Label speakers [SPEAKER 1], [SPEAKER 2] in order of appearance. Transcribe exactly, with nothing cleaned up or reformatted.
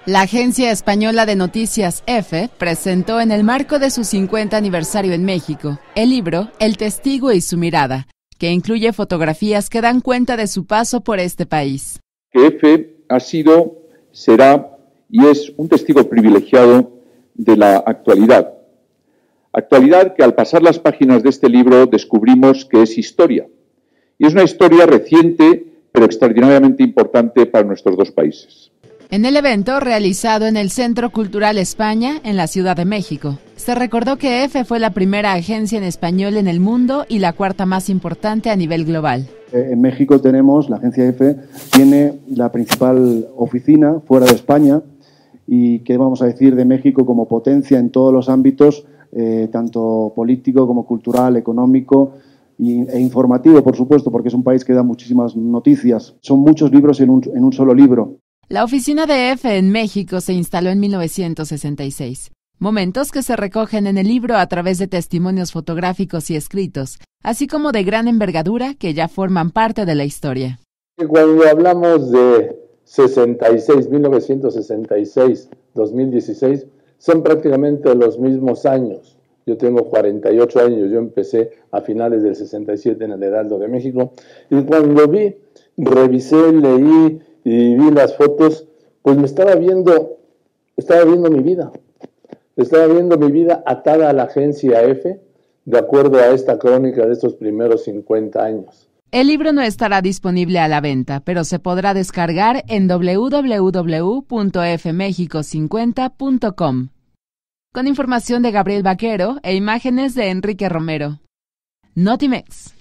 [SPEAKER 1] La Agencia Española de Noticias EFE presentó en el marco de su cincuenta aniversario en México el libro El Testigo y su mirada, que incluye fotografías que dan cuenta de su paso por este país.
[SPEAKER 2] EFE ha sido, será y es un testigo privilegiado de la actualidad. Actualidad que al pasar las páginas de este libro descubrimos que es historia. Y es una historia reciente, pero extraordinariamente importante para nuestros dos países.
[SPEAKER 1] En el evento realizado en el Centro Cultural España, en la Ciudad de México, se recordó que EFE fue la primera agencia en español en el mundo y la cuarta más importante a nivel global.
[SPEAKER 3] En México tenemos, la agencia EFE tiene la principal oficina fuera de España y qué vamos a decir de México como potencia en todos los ámbitos, eh, tanto político como cultural, económico e informativo, por supuesto, porque es un país que da muchísimas noticias. Son muchos libros en un, en un solo libro.
[SPEAKER 1] La oficina de EFE en México se instaló en mil novecientos sesenta y seis. Momentos que se recogen en el libro a través de testimonios fotográficos y escritos, así como de gran envergadura que ya forman parte de la historia.
[SPEAKER 4] Cuando hablamos de sesenta y seis, mil novecientos sesenta y seis, dos mil dieciséis, son prácticamente los mismos años. Yo tengo cuarenta y ocho años, yo empecé a finales del sesenta y siete en el Heraldo de México, y cuando vi, revisé, leí y vi las fotos, pues me estaba viendo, estaba viendo mi vida. Estaba viendo mi vida atada a la agencia EFE, de acuerdo a esta crónica de estos primeros cincuenta años.
[SPEAKER 1] El libro no estará disponible a la venta, pero se podrá descargar en doble u doble u doble u punto efe mexico cincuenta punto com. Con información de Gabriel Vaquero e imágenes de Enrique Romero. Notimex.